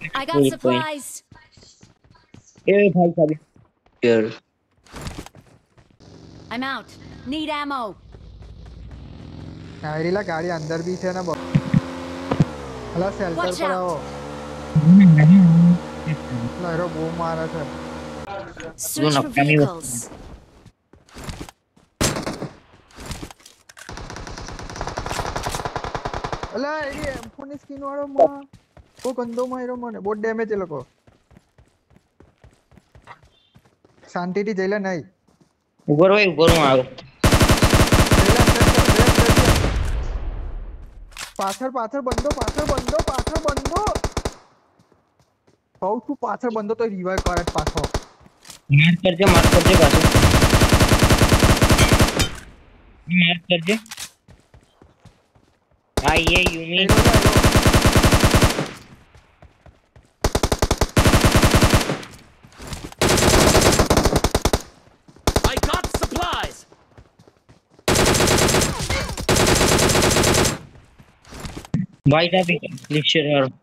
I got supplies. ए भाई साहब यार I'm out. Need ammo. नायरीला गाड़ी अंदर भी है ना हला शेल्टर Watch पर out. आओ लहरो वो मारा था Switch for vehicles. અલા એ M416 સ્કિન વાળો માં બહુ ગંદો માર્યો મને બહુ ડેમેજ એ લોકો શાંતિથી જઈલે નહીં ऊपर હું આવ્યો પાછળ પાછળ બંધો કહું છું પાછળ બંધો તો રિવાઇવ કરે પાછો मार करजे पाछो मार करजे हां ये यूमी I got supplies. भाई साहब ग्लेशियर और